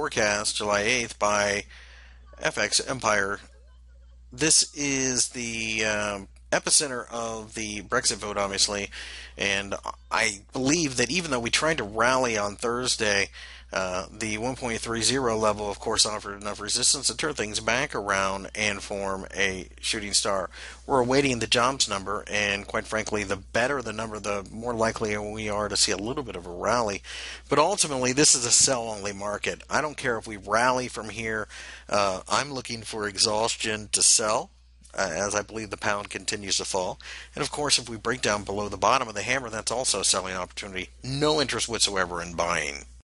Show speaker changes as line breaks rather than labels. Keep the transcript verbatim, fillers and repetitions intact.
forecast, July eighth, by F X Empire. This is the um, epicenter of the Brexit vote, obviously, and I believe that even though we tried to rally on Thursday, uh, the one point three zero level, of course, offered enough resistance to turn things back around and form a shooting star. We're awaiting the jobs number, and quite frankly, the better the number, the more likely we are to see a little bit of a rally. But ultimately, this is a sell-only market. I don't care if we rally from here. Uh, I'm looking for exhaustion to sell, uh, as I believe the pound continues to fall. And of course, if we break down below the bottom of the hammer, that's also a selling opportunity. No interest whatsoever in buying.